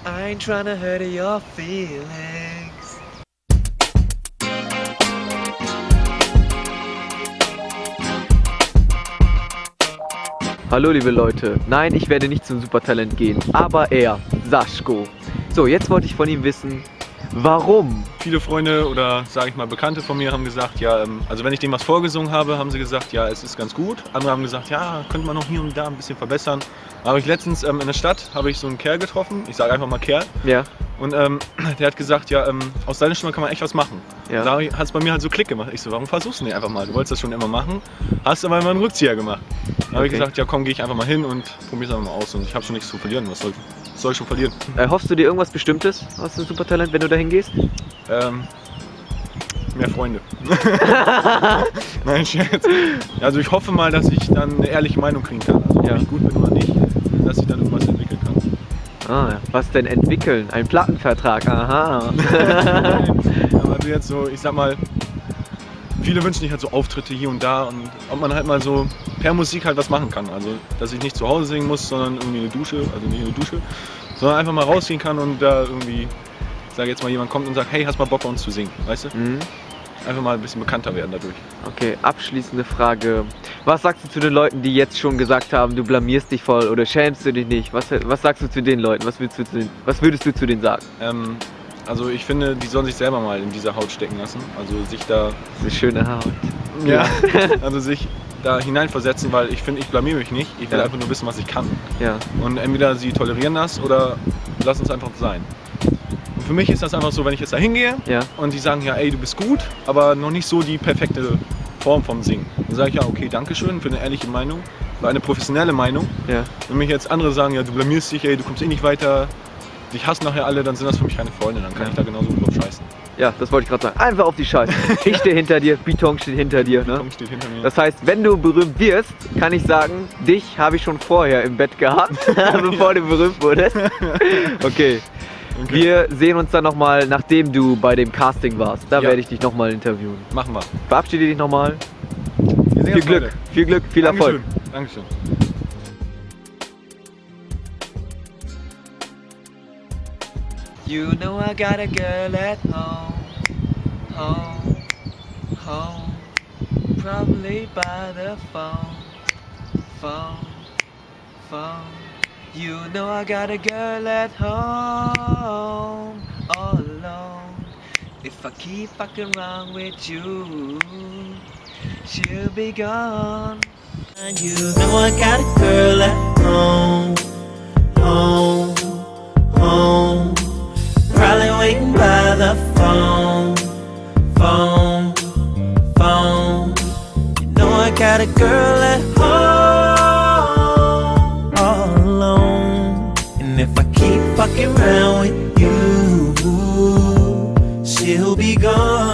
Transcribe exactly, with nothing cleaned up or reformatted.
I ain't trying to hurt your feelings. Hallo liebe Leute, nein, ich werde nicht zum Supertalent gehen, aber er, Saschko. So, jetzt wollte ich von ihm wissen, warum? Viele Freunde oder sage ich mal Bekannte von mir haben gesagt, ja, also wenn ich dem was vorgesungen habe, haben sie gesagt, ja, es ist ganz gut. Andere haben gesagt, ja, könnte man noch hier und da ein bisschen verbessern. Da habe ich letztens ähm, in der Stadt habe ich so einen Kerl getroffen, ich sage einfach mal Kerl. Ja. Und ähm, der hat gesagt, ja, ähm, aus deiner Stimme kann man echt was machen. Ja. Da hat es bei mir halt so Klick gemacht. Ich so, warum versuchst du nicht einfach mal? Du wolltest das schon immer machen, hast aber immer einen Rückzieher gemacht. Da habe Okay. ich gesagt, ja komm, gehe ich einfach mal hin und probiere es einfach mal aus. Und ich habe schon nichts zu verlieren. Was soll, was soll ich schon verlieren? Äh, hoffst du dir irgendwas Bestimmtes aus dem Supertalent, wenn du da hingehst? Ähm, mehr Freunde. Nein, Scherz. Also ich hoffe mal, dass ich dann eine ehrliche Meinung kriegen kann. Also ob Ja. ich gut bin oder nicht, dass ich dann irgendwas entwickeln kann. Ah, ja. Was denn entwickeln? Ein Plattenvertrag, aha. Aber also jetzt so, ich sag mal, viele wünschen sich halt so Auftritte hier und da und ob man halt mal so per Musik halt was machen kann. Also, dass ich nicht zu Hause singen muss, sondern irgendwie eine Dusche, also nicht eine Dusche, sondern einfach mal rausgehen kann und da irgendwie, ich sage jetzt mal, jemand kommt und sagt, hey, hast mal Bock bei uns zu singen, weißt du? Mhm. Einfach mal ein bisschen bekannter werden dadurch. Okay, abschließende Frage. Was sagst du zu den Leuten, die jetzt schon gesagt haben, du blamierst dich voll oder schämst du dich nicht? Was, was sagst du zu den Leuten? Was würdest du zu denen, was würdest du zu denen sagen? Ähm, also ich finde, die sollen sich selber mal in diese Haut stecken lassen. Also sich da, Diese schöne Haut. ja, also sich da hineinversetzen, weil ich finde, ich blamier mich nicht. Ich will Ja. einfach nur wissen, was ich kann. Ja. Und entweder sie tolerieren das oder lassen es einfach sein. Und für mich ist das einfach so, wenn ich jetzt da hingehe Ja. und die sagen, ja, ey, du bist gut, aber noch nicht so die perfekte Form vom Singen. Dann sage ich, ja, okay, danke schön für eine ehrliche Meinung, für eine professionelle Meinung. Ja. Wenn mich jetzt andere sagen, ja, du blamierst dich, ey, du kommst eh nicht weiter, dich hassen nachher alle, dann sind das für mich keine Freunde, dann kann Ja. ich da genauso drauf scheißen. Ja, das wollte ich gerade sagen. Einfach auf die Scheiße. Ich stehe hinter dir, Beton steht hinter dir. Ne? Tom steht hinter mir. Das heißt, wenn du berühmt wirst, kann ich sagen, dich habe ich schon vorher im Bett gehabt, bevor du berühmt wurdest. Okay. Okay. Wir sehen uns dann nochmal, nachdem du bei dem Casting warst. Da Ja. werde ich dich nochmal interviewen. Machen wir. Verabschiede dich nochmal. Wir sehen Viel uns Glück, heute. viel Glück, viel Erfolg. Dankeschön. Dankeschön. You know I got a girl at home, home, home, probably by the phone, phone, phone. You know I got a girl at home, all alone. If I keep fucking around with you, she'll be gone. And you know I got a girl at home, home, home. Probably waiting by the phone, phone, phone. You know I got a girl at home, all alone. And if I keep fucking around with you, she'll be gone.